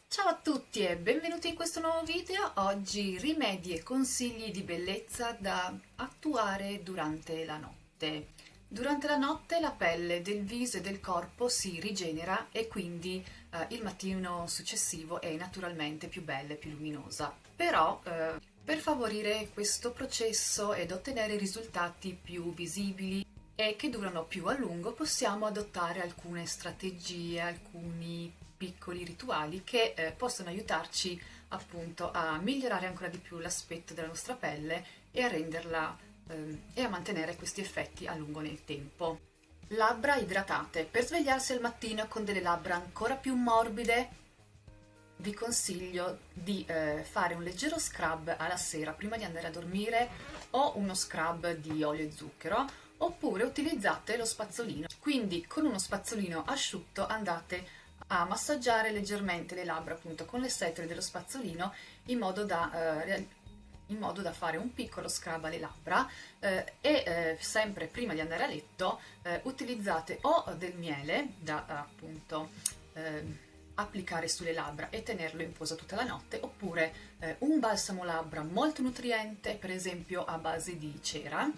Ciao a tutti e benvenuti in questo nuovo video. Oggi rimedi e consigli di bellezza da attuare durante la notte. Durante la notte la pelle del viso e del corpo si rigenera e quindi il mattino successivo è naturalmente più bella e più luminosa. Però per favorire questo processo ed ottenere risultati più visibili e che durano più a lungo, possiamo adottare alcune strategie, alcuni piccoli rituali che possono aiutarci appunto a migliorare ancora di più l'aspetto della nostra pelle e a renderla e a mantenere questi effetti a lungo nel tempo. Labbra idratate. Per svegliarsi al mattino con delle labbra ancora più morbide, vi consiglio di fare un leggero scrub alla sera prima di andare a dormire o uno scrub di olio e zucchero, oppure utilizzate lo spazzolino. Quindi con uno spazzolino asciutto andate a massaggiare leggermente le labbra appunto con le setole dello spazzolino in modo da fare un piccolo scrub alle labbra sempre prima di andare a letto utilizzate o del miele da appunto applicare sulle labbra e tenerlo in posa tutta la notte, oppure un balsamo labbra molto nutriente, per esempio a base di cera,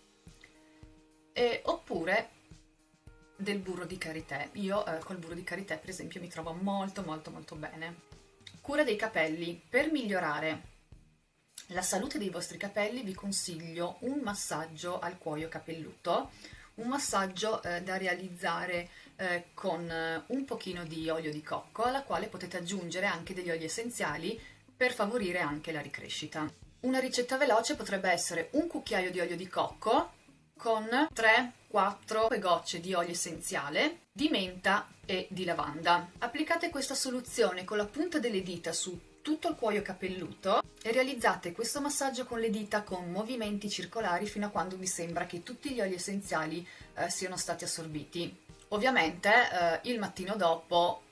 oppure del burro di karité. Io col burro di karité per esempio mi trovo molto bene. Cura dei capelli. Per migliorare la salute dei vostri capelli vi consiglio un massaggio al cuoio capelluto, un massaggio da realizzare con un pochino di olio di cocco, alla quale potete aggiungere anche degli oli essenziali per favorire anche la ricrescita. Una ricetta veloce potrebbe essere un cucchiaio di olio di cocco con 3-4 gocce di olio essenziale, di menta e di lavanda. Applicate questa soluzione con la punta delle dita su tutto il cuoio capelluto e realizzate questo massaggio con le dita con movimenti circolari fino a quando vi sembra che tutti gli oli essenziali siano stati assorbiti. Ovviamente il mattino dopo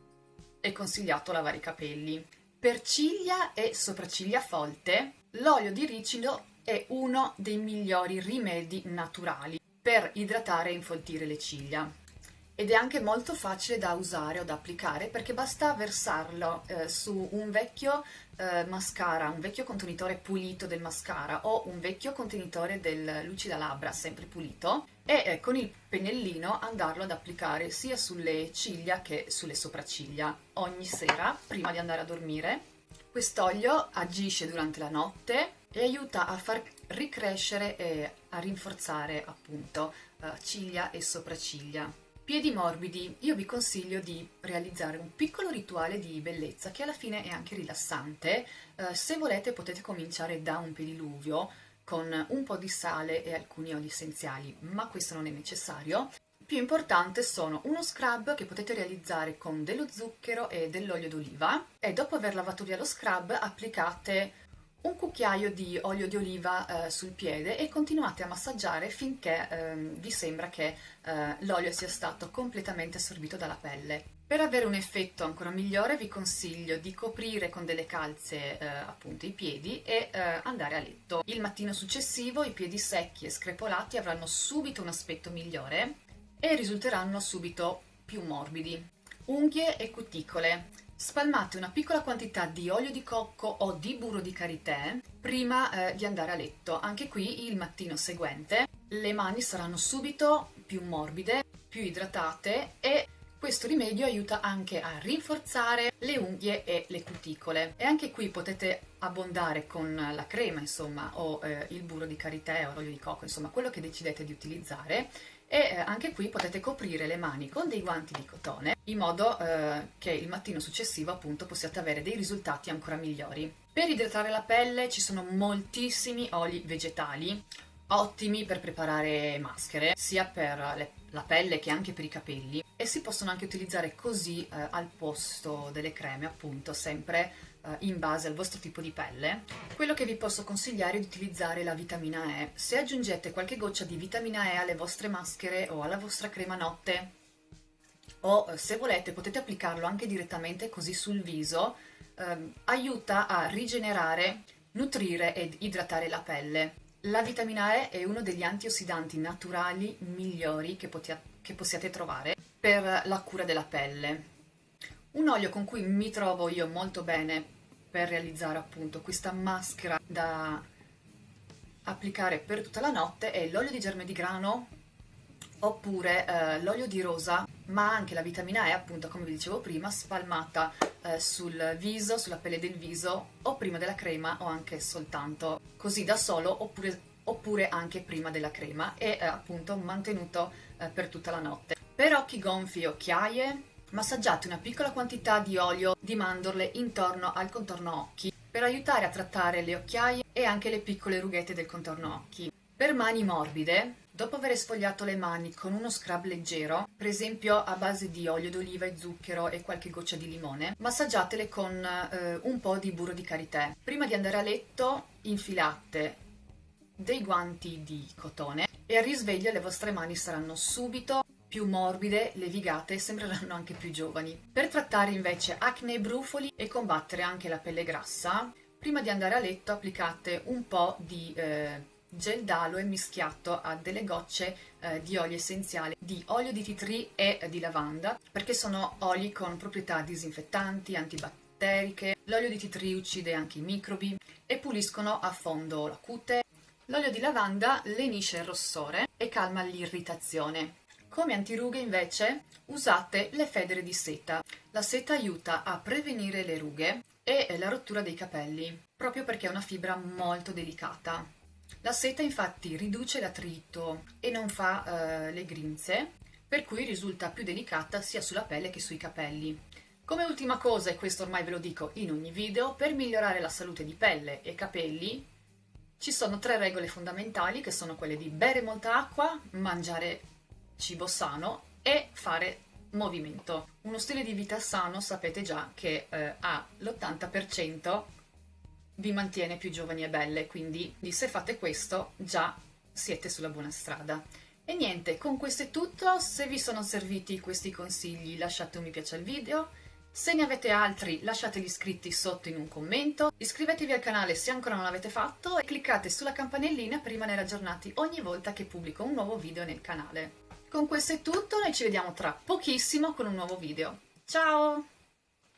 è consigliato lavare i capelli. Per ciglia e sopracciglia folte, l'olio di ricino è uno dei migliori rimedi naturali per idratare e infoltire le ciglia. Ed è anche molto facile da usare o da applicare perché basta versarlo su un vecchio mascara, un vecchio contenitore pulito del mascara o un vecchio contenitore del lucidalabbra sempre pulito e con il pennellino andarlo ad applicare sia sulle ciglia che sulle sopracciglia ogni sera prima di andare a dormire. Quest'olio agisce durante la notte e aiuta a far ricrescere e a rinforzare appunto ciglia e sopracciglia. Piedi morbidi. Io vi consiglio di realizzare un piccolo rituale di bellezza che alla fine è anche rilassante. Se volete potete cominciare da un pediluvio con un po' di sale e alcuni oli essenziali, ma questo non è necessario. Più importante sono uno scrub che potete realizzare con dello zucchero e dell'olio d'oliva e dopo aver lavato via lo scrub applicate un cucchiaio di olio di oliva sul piede e continuate a massaggiare finché vi sembra che l'olio sia stato completamente assorbito dalla pelle. Per avere un effetto ancora migliore vi consiglio di coprire con delle calze appunto i piedi e andare a letto. Il mattino successivo i piedi secchi e screpolati avranno subito un aspetto migliore e risulteranno subito più morbidi. Unghie e cuticole. Spalmate una piccola quantità di olio di cocco o di burro di karité prima di andare a letto. Anche qui il mattino seguente le mani saranno subito più morbide, più idratate e questo rimedio aiuta anche a rinforzare le unghie e le cuticole. E anche qui potete abbondare con la crema, insomma, o il burro di karité o l'olio di cocco, insomma, quello che decidete di utilizzare. E anche qui potete coprire le mani con dei guanti di cotone in modo che il mattino successivo appunto possiate avere dei risultati ancora migliori. Per idratare la pelle ci sono moltissimi oli vegetali ottimi per preparare maschere sia per la pelle che anche per i capelli e si possono anche utilizzare così al posto delle creme, appunto sempre in base al vostro tipo di pelle. Quello che vi posso consigliare è di utilizzare la vitamina E. Se aggiungete qualche goccia di vitamina E alle vostre maschere o alla vostra crema notte o se volete potete applicarlo anche direttamente così sul viso, aiuta a rigenerare, nutrire ed idratare la pelle. La vitamina E è uno degli antiossidanti naturali migliori che possiate trovare per la cura della pelle. Un olio con cui mi trovo io molto bene per realizzare appunto questa maschera da applicare per tutta la notte è l'olio di germe di grano oppure l'olio di rosa, ma anche la vitamina E, appunto come vi dicevo prima, spalmata sul viso, sulla pelle del viso o prima della crema o anche soltanto così da solo oppure anche prima della crema e appunto mantenuto per tutta la notte. Per occhi gonfi e occhiaie massaggiate una piccola quantità di olio di mandorle intorno al contorno occhi per aiutare a trattare le occhiaie e anche le piccole rughette del contorno occhi. Per mani morbide, dopo aver sfogliato le mani con uno scrub leggero, per esempio a base di olio d'oliva e zucchero e qualche goccia di limone, massaggiatele con un po' di burro di karité. Prima di andare a letto infilate dei guanti di cotone e al risveglio le vostre mani saranno subito più morbide, levigate e sembreranno anche più giovani. Per trattare invece acne e brufoli e combattere anche la pelle grassa, prima di andare a letto applicate un po' di gel d'aloe mischiato a delle gocce di olio essenziale di olio di tea tree e di lavanda, perché sono oli con proprietà disinfettanti, antibatteriche. L'olio di tea tree uccide anche i microbi e puliscono a fondo la cute. L'olio di lavanda lenisce il rossore e calma l'irritazione. Come antirughe invece usate le federe di seta. La seta aiuta a prevenire le rughe e la rottura dei capelli, proprio perché è una fibra molto delicata. La seta infatti riduce l'attrito e non fa le grinze, per cui risulta più delicata sia sulla pelle che sui capelli. Come ultima cosa, e questo ormai ve lo dico in ogni video, per migliorare la salute di pelle e capelli ci sono 3 regole fondamentali che sono quelle di bere molta acqua, mangiare cibo sano e fare movimento. Uno stile di vita sano sapete già che ha l'80% vi mantiene più giovani e belle, quindi se fate questo già siete sulla buona strada. E niente, con questo è tutto. Se vi sono serviti questi consigli lasciate un mi piace al video, se ne avete altri lasciateli scritti sotto in un commento, iscrivetevi al canale se ancora non l'avete fatto e cliccate sulla campanellina per rimanere aggiornati ogni volta che pubblico un nuovo video nel canale. Con questo è tutto, noi ci vediamo tra pochissimo con un nuovo video. Ciao!